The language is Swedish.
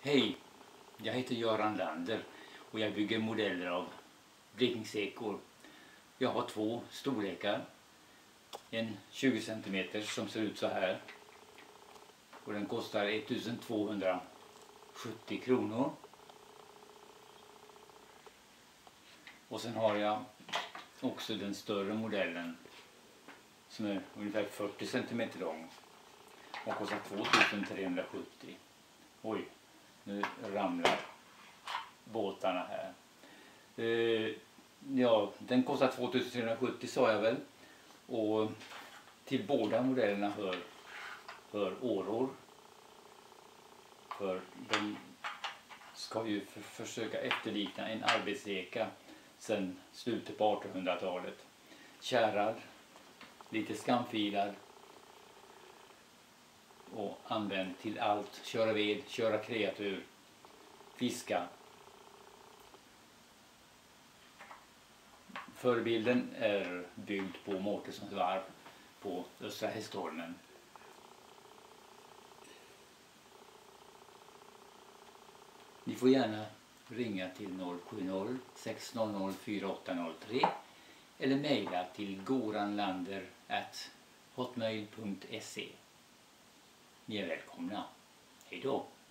Hej, jag heter Göran Lander och jag bygger modeller av blekningsekor. Jag har två storlekar. En 20 cm som ser ut så här. Och den kostar 1270 kronor. Och sen har jag också den större modellen som är ungefär 40 cm lång. Och kostar 2370. Oj, nu ramlar båtarna här. Ja, den kostar 2370 sa jag väl. Och till båda modellerna hör åror. För de ska ju försöka efterlikna en arbetseka sedan slutet på 1800-talet. Kärrad, lite skamfilar och använd till allt. Köra ved, köra kreatur, fiska. Förebilden är byggd på Mårtenssons varv på Östra Hästholmen. Ni får gärna ringa till 070 600 4803 eller mejla till goranlander@hotmail.se. Ni är välkomna. Hej då!